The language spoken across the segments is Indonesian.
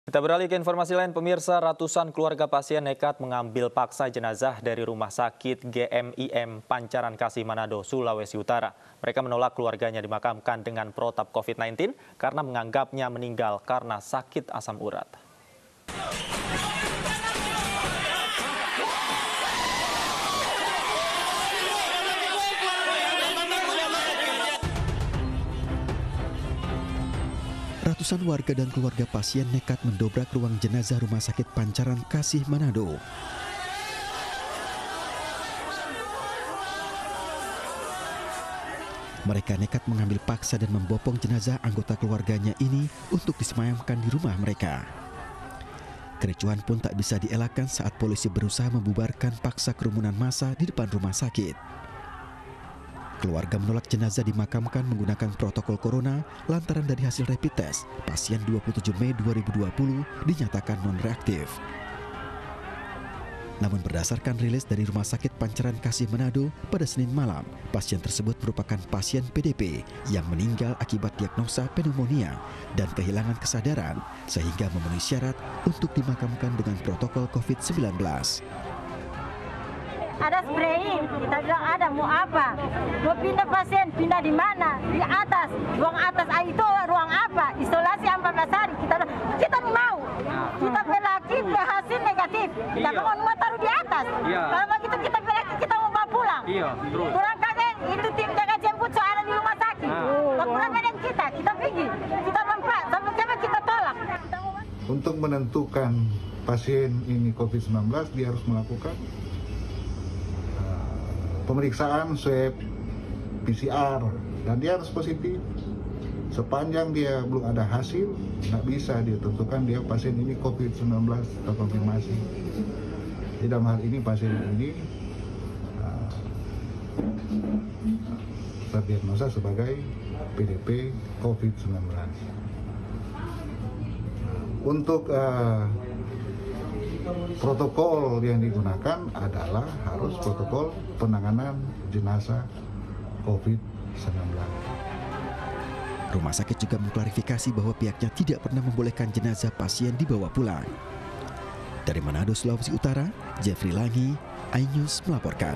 Kita beralih ke informasi lain, pemirsa. Ratusan keluarga pasien nekat mengambil paksa jenazah dari Rumah Sakit GMIM Pancaran Kasih Manado, Sulawesi Utara. Mereka menolak keluarganya dimakamkan dengan protap COVID-19 karena menganggapnya meninggal karena sakit asam urat. Ratusan warga dan keluarga pasien nekat mendobrak ruang jenazah Rumah Sakit Pancaran Kasih Manado. Mereka nekat mengambil paksa dan membopong jenazah anggota keluarganya ini untuk disemayamkan di rumah mereka. Kericuhan pun tak bisa dielakkan saat polisi berusaha membubarkan paksa kerumunan massa di depan rumah sakit. Keluarga menolak jenazah dimakamkan menggunakan protokol corona lantaran dari hasil rapid test, pasien 27 Mei 2020 dinyatakan non-reaktif. Namun berdasarkan rilis dari Rumah Sakit Pancaran Kasih Manado pada Senin malam, pasien tersebut merupakan pasien PDP yang meninggal akibat diagnosa pneumonia dan kehilangan kesadaran sehingga memenuhi syarat untuk dimakamkan dengan protokol COVID-19. Ada spraying, kita bilang ada, mau apa? Mau pindah pasien, pindah di mana? Di atas, ruang atas, itu ruang apa? Isolasi 14 hari, kita mau. Kita laki hasil negatif, kita mau taruh di atas. Kalau begitu kita laki, kita mau bawa pulang. Kurang kaget, itu tim jaga jemput soalnya di rumah sakit. Kurang ada kita pergi, kita mempat, sama kita tolak. Untuk menentukan pasien ini COVID-19, dia harus melakukan pemeriksaan swab PCR dan dia harus positif. Sepanjang dia belum ada hasil, nggak bisa dia tentukan dia pasien ini COVID-19 terkonfirmasi. Di dalam hal ini pasien ini terdiagnosa sebagai PDP COVID-19. Untuk protokol yang digunakan adalah harus protokol penanganan jenazah COVID-19. Rumah sakit juga mengklarifikasi bahwa pihaknya tidak pernah membolehkan jenazah pasien dibawa pulang. Dari Manado, Sulawesi Utara, Jeffrey Langi, iNews melaporkan.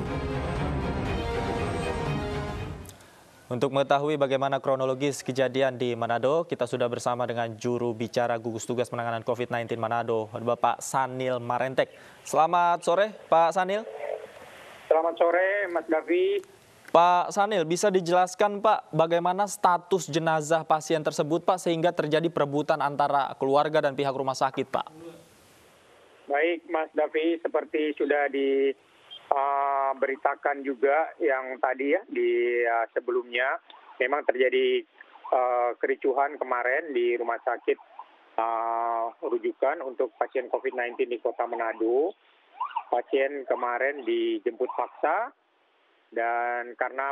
Untuk mengetahui bagaimana kronologis kejadian di Manado, kita sudah bersama dengan juru bicara gugus tugas penanganan COVID-19 Manado, Bapak Sanil Marentek. Selamat sore, Pak Sanil. Selamat sore, Mas Davi. Pak Sanil, bisa dijelaskan Pak bagaimana status jenazah pasien tersebut Pak sehingga terjadi perebutan antara keluarga dan pihak rumah sakit Pak? Baik, Mas Davi, seperti sudah beritakan juga yang tadi ya di sebelumnya, memang terjadi kericuhan kemarin di rumah sakit rujukan untuk pasien COVID-19 di Kota Manado. Pasien kemarin dijemput paksa dan karena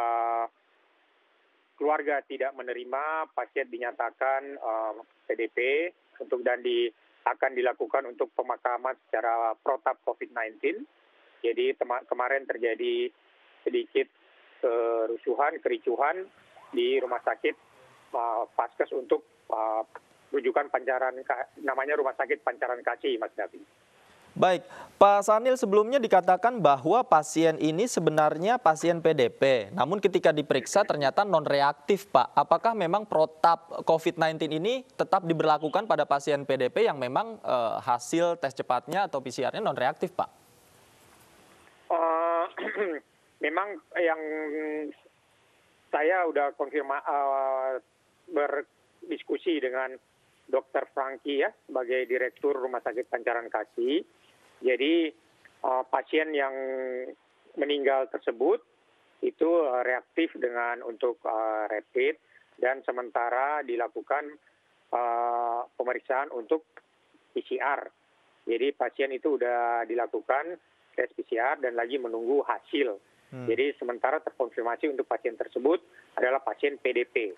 keluarga tidak menerima, pasien dinyatakan PDP akan dilakukan untuk pemakaman secara protap COVID-19. Jadi kemarin terjadi sedikit kericuhan di rumah sakit Paskes untuk rujukan namanya Rumah Sakit Pancaran Kasih, Mas Davi. Baik, Pak Sanil, sebelumnya dikatakan bahwa pasien ini sebenarnya pasien PDP, namun ketika diperiksa ternyata non-reaktif, Pak. Apakah memang protap COVID-19 ini tetap diberlakukan pada pasien PDP yang memang hasil tes cepatnya atau PCR-nya non-reaktif, Pak? Memang yang saya udah berdiskusi dengan Dr. Franky ya sebagai Direktur Rumah Sakit Pancaran Kasih. Jadi pasien yang meninggal tersebut itu reaktif untuk rapid dan sementara dilakukan pemeriksaan untuk PCR. Jadi pasien itu sudah dilakukan tes PCR dan lagi menunggu hasil. Jadi sementara terkonfirmasi untuk pasien tersebut adalah pasien PDP.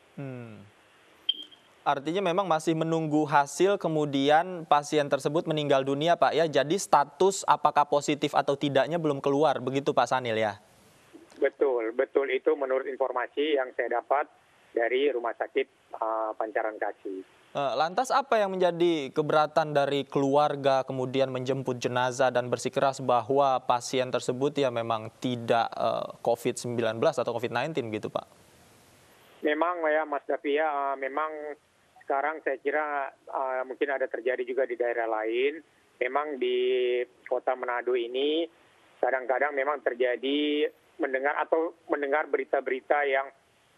Artinya memang masih menunggu hasil, kemudian pasien tersebut meninggal dunia, Pak ya. Jadi status apakah positif atau tidaknya belum keluar, begitu Pak Sanil ya? Betul itu menurut informasi yang saya dapat dari Rumah Sakit Pancaran Kasih. Lantas apa yang menjadi keberatan dari keluarga kemudian menjemput jenazah dan bersikeras bahwa pasien tersebut ya memang tidak COVID-19 atau COVID-19 gitu Pak? Memang ya Mas Davi ya, memang sekarang saya kira mungkin ada terjadi juga di daerah lain. Memang di Kota Manado ini kadang-kadang memang terjadi mendengar berita-berita yang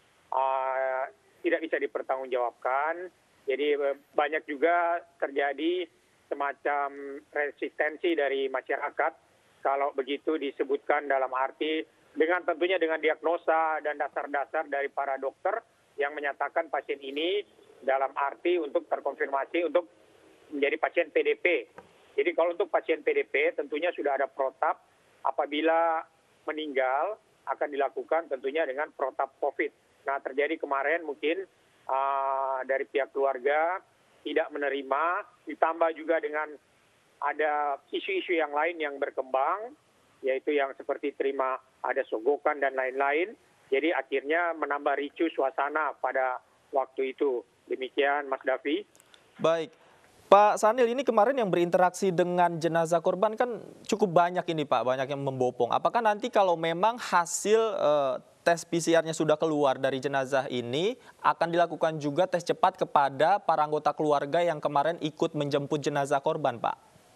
tidak bisa dipertanggungjawabkan. Jadi banyak juga terjadi semacam resistensi dari masyarakat kalau begitu disebutkan, dalam arti tentunya dengan diagnosa dan dasar-dasar dari para dokter yang menyatakan pasien ini dalam arti untuk terkonfirmasi untuk menjadi pasien PDP. Jadi kalau untuk pasien PDP tentunya sudah ada protap, apabila meninggal akan dilakukan tentunya dengan protap COVID. Nah terjadi kemarin mungkin dari pihak keluarga tidak menerima, ditambah juga dengan ada isu-isu yang lain yang berkembang, yaitu yang seperti terima ada sogokan dan lain-lain. Jadi akhirnya menambah ricu suasana pada waktu itu. Demikian Mas Davi. Baik. Pak Sanil, ini kemarin yang berinteraksi dengan jenazah korban kan cukup banyak ini Pak, banyak yang membopong. Apakah nanti kalau memang hasil tes PCR-nya sudah keluar dari jenazah ini, akan dilakukan juga tes cepat kepada para anggota keluarga yang kemarin ikut menjemput jenazah korban, Pak?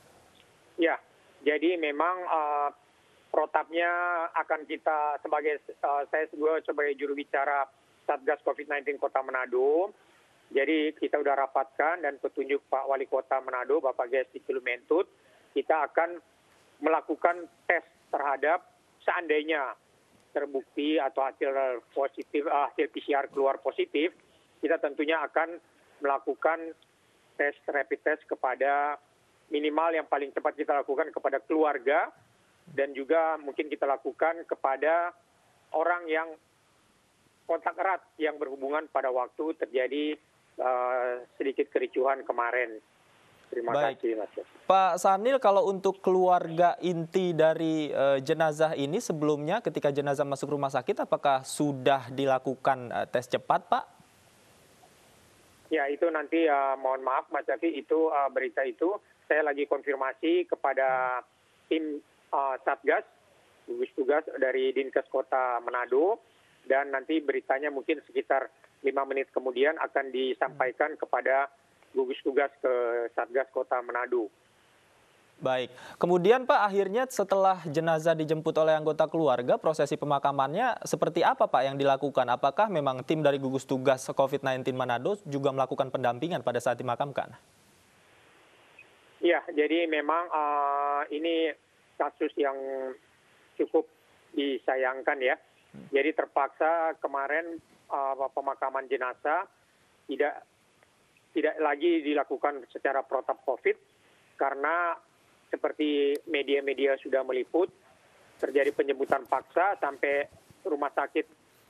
Ya, jadi memang protapnya akan kita saya sebagai juru bicara Satgas COVID-19 Kota Manado. Jadi kita sudah rapatkan dan petunjuk Pak Wali Kota Manado, Bapak Gesti Kilumentut, kita akan melakukan tes terhadap seandainya terbukti atau hasil PCR keluar positif, kita tentunya akan melakukan rapid test kepada minimal yang paling cepat kita lakukan kepada keluarga dan juga mungkin kita lakukan kepada orang yang kontak erat yang berhubungan pada waktu terjadi sedikit kericuhan kemarin. Terima kasih, Mas. Pak Sanil, kalau untuk keluarga inti dari jenazah ini sebelumnya ketika jenazah masuk rumah sakit, apakah sudah dilakukan tes cepat, Pak? Ya, itu nanti mohon maaf, Mas Davi, itu berita itu saya lagi konfirmasi kepada tim Satgas, gugus tugas dari Dinkes Kota Manado, dan nanti beritanya mungkin sekitar 5 menit kemudian akan disampaikan kepada gugus tugas ke Satgas Kota Manado. Baik. Kemudian Pak, akhirnya setelah jenazah dijemput oleh anggota keluarga, prosesi pemakamannya seperti apa Pak yang dilakukan? Apakah memang tim dari gugus tugas COVID-19 Manado juga melakukan pendampingan pada saat dimakamkan? Ya, jadi memang ini kasus yang cukup disayangkan ya. Jadi terpaksa kemarin pemakaman jenazah tidak lagi dilakukan secara protap COVID karena seperti media-media sudah meliput terjadi penjemputan paksa sampai rumah sakit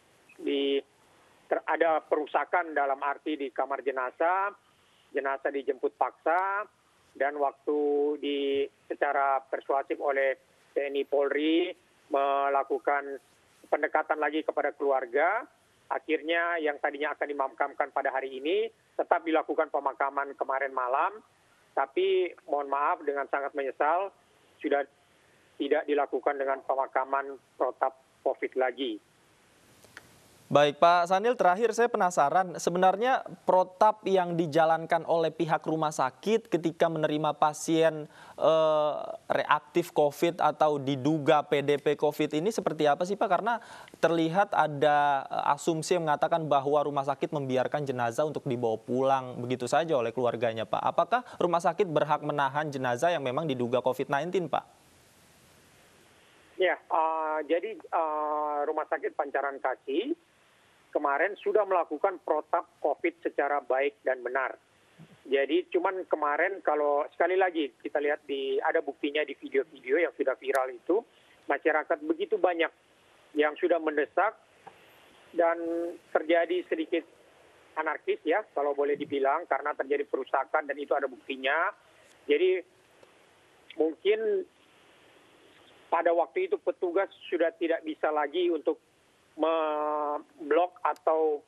ada perusakan dalam arti di kamar jenazah dijemput paksa dan waktu secara persuasif oleh TNI Polri melakukan pendekatan lagi kepada keluarga. Akhirnya yang tadinya akan dimakamkan pada hari ini tetap dilakukan pemakaman kemarin malam, tapi mohon maaf dengan sangat menyesal sudah tidak dilakukan dengan pemakaman protap COVID lagi. Baik Pak Sanil, terakhir saya penasaran sebenarnya protap yang dijalankan oleh pihak rumah sakit ketika menerima pasien reaktif COVID atau diduga PDP COVID ini seperti apa sih Pak? Karena terlihat ada asumsi yang mengatakan bahwa rumah sakit membiarkan jenazah untuk dibawa pulang begitu saja oleh keluarganya Pak. Apakah rumah sakit berhak menahan jenazah yang memang diduga COVID-19 Pak? Ya, jadi Rumah Sakit Pancaran Kasih kemarin sudah melakukan protap COVID secara baik dan benar. Jadi cuman kemarin kalau sekali lagi kita lihat ada buktinya di video-video yang sudah viral itu, masyarakat begitu banyak yang sudah mendesak dan terjadi sedikit anarkis ya kalau boleh dibilang karena terjadi perusakan dan itu ada buktinya. Jadi mungkin pada waktu itu petugas sudah tidak bisa lagi untuk memblok atau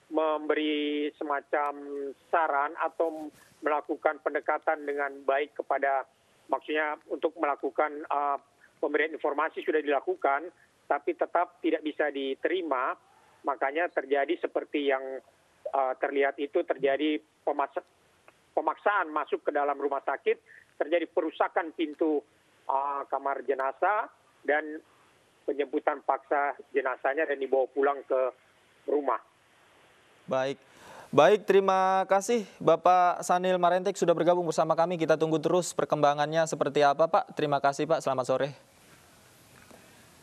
memberi semacam saran atau melakukan pendekatan dengan baik kepada, maksudnya untuk melakukan pemberian informasi sudah dilakukan, tapi tetap tidak bisa diterima, makanya terjadi seperti yang terlihat itu, terjadi pemaksaan masuk ke dalam rumah sakit, terjadi perusakan pintu kamar jenazah dan penjemputan paksa jenazahnya dan dibawa pulang ke rumah. Baik, terima kasih Bapak Sanil Marentek sudah bergabung bersama kami. Kita tunggu terus perkembangannya seperti apa Pak. Terima kasih Pak, selamat sore.